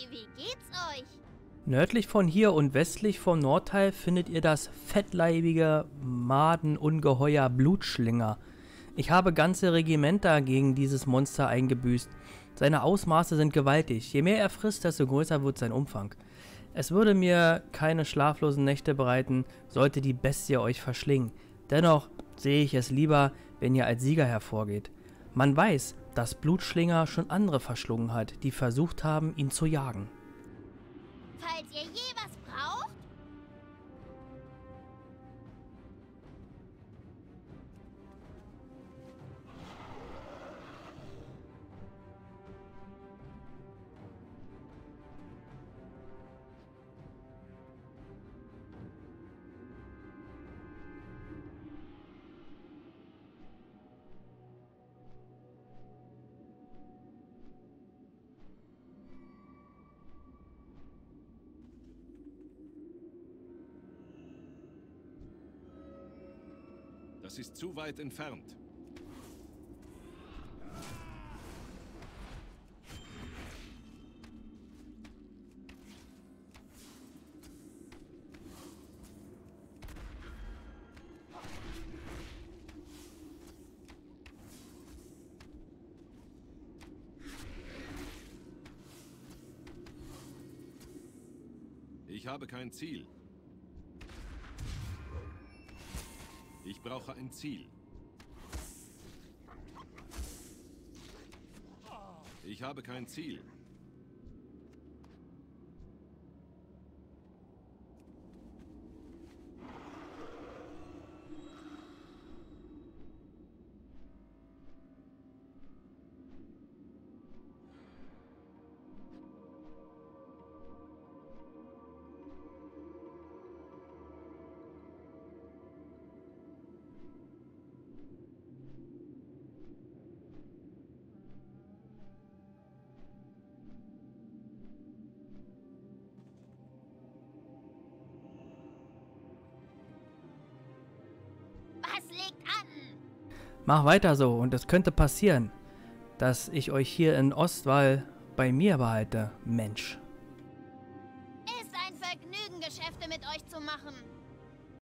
Wie geht's euch? Nördlich von hier und westlich vom Nordteil findet ihr das fettleibige Madenungeheuer Blutschlinger. Ich habe ganze Regimenter gegen dieses Monster eingebüßt. Seine Ausmaße sind gewaltig. Je mehr er frisst, desto größer wird sein Umfang. Es würde mir keine schlaflosen Nächte bereiten, sollte die Bestie euch verschlingen. Dennoch sehe ich es lieber, wenn ihr als Sieger hervorgeht. Man weiß, dass Blutschlinger schon andere verschlungen hat, die versucht haben, ihn zu jagen. Falls ihr je was braucht? Das ist zu weit entfernt. Ich habe kein Ziel. Ich brauche ein Ziel. Ich habe kein Ziel. Was liegt an? Mach weiter so und es könnte passieren, dass ich euch hier in Ostwall bei mir behalte, Mensch. Ist ein Vergnügen, Geschäfte mit euch zu machen.